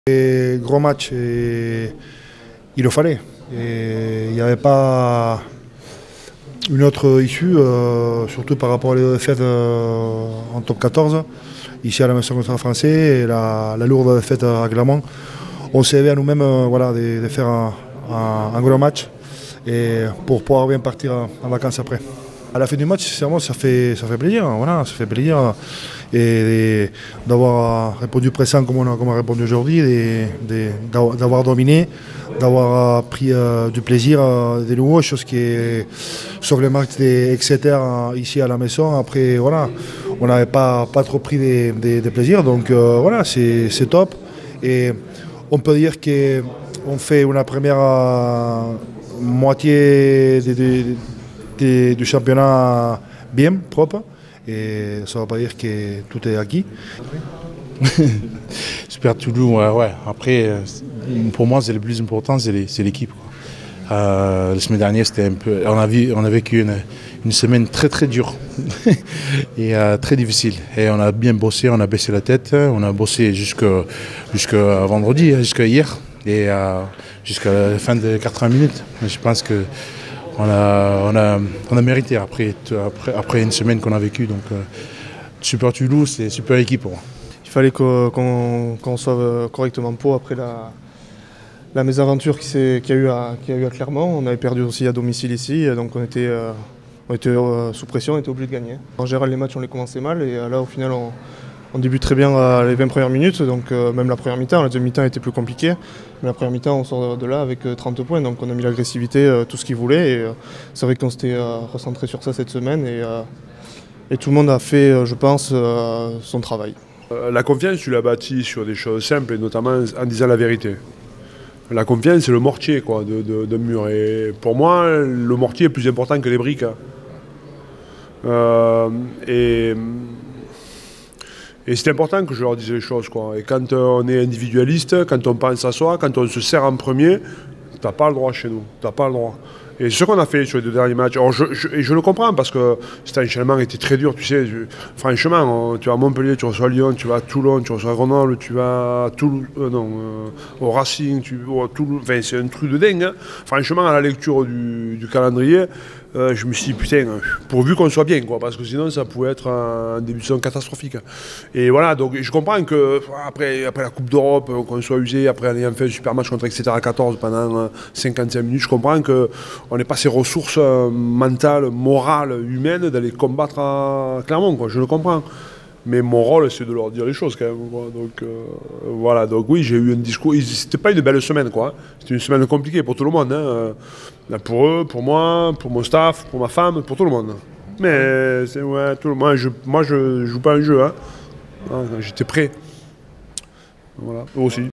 Et gros match, et il le fallait. Et il n'y avait pas une autre issue, surtout par rapport à les défaites en top 14, ici à la maison contre Français, et la lourde défaite à Clermont. On s'est à nous-mêmes de faire un gros match et pour pouvoir bien partir en vacances après. À la fin du match, sincèrement, ça fait plaisir, voilà, ça fait plaisir et d'avoir répondu pressant comme on a répondu aujourd'hui, d'avoir dominé, d'avoir pris du plaisir de nouveau, chose qui est sur le match d'Exeter ici à la maison. Après, voilà, on n'avait pas trop pris de plaisir, donc voilà, c'est top. Et on peut dire qu'on fait une première moitié du championnat bien, propre, et ça ne veut pas dire que tout est acquis. Super Toulouse, ouais. Après, pour moi, c'est le plus important, c'est l'équipe. La semaine dernière, c'était un peu, on a vécu une semaine très dure et très difficile. Et on a bien bossé, on a baissé la tête, on a bossé jusqu'à vendredi, jusqu'à hier, et jusqu'à la fin de 80 minutes. Je pense que on a mérité après une semaine qu'on a vécue. Donc, Super Toulouse, c'est super équipe pour moi. Il fallait qu'on soit correctement Pau après la mésaventure qu'il y a eu à Clermont. On avait perdu aussi à domicile ici, donc on était sous pression, on était obligé de gagner. En général, les matchs, on les commençait mal, et là, au final, on débute très bien les 20 premières minutes, donc même la première mi-temps. La deuxième mi-temps était plus compliquée, mais la première mi-temps, on sort de là avec 30 points, donc on a mis l'agressivité, tout ce qu'il voulait, et c'est vrai qu'on s'était recentré sur ça cette semaine, et tout le monde a fait, je pense, son travail. La confiance, tu l'as bâtie sur des choses simples, et notamment en disant la vérité. La confiance, c'est le mortier d'un mur, et pour moi, le mortier est plus important que les briques. Et c'est important que je leur dise les choses, quoi. Et quand on est individualiste, quand on pense à soi, quand on se sert en premier, t'as pas le droit chez nous, t'as pas le droit. Et c'est ce qu'on a fait sur les 2 derniers matchs. Alors je le comprends parce que cet enchaînement était très dur, tu sais. Franchement, tu vas à Montpellier, tu reçois Lyon, tu vas à Toulon, tu reçois Grenoble, tu vas à au Racing, Toulouse. Enfin, c'est un truc de dingue, hein. Franchement, à la lecture du calendrier, je me suis dit, putain, pourvu qu'on soit bien, quoi, parce que sinon ça pouvait être un début de saison catastrophique. Et voilà, donc je comprends que après la Coupe d'Europe, qu'on soit usé, après en ayant fait un super match contre Exeter à 14 pendant 55 minutes, je comprends qu'on n'ait pas ces ressources mentales, morales, humaines d'aller combattre clairement, quoi, je le comprends. Mais mon rôle, c'est de leur dire les choses quand même, quoi. Donc voilà, donc oui, j'ai eu un discours. C'était pas une belle semaine, quoi. C'était une semaine compliquée pour tout le monde, hein. Pour eux, pour moi, pour mon staff, pour ma femme, pour tout le monde. Mais c'est ouais, moi je joue pas un jeu, hein. J'étais prêt. Voilà, eux aussi.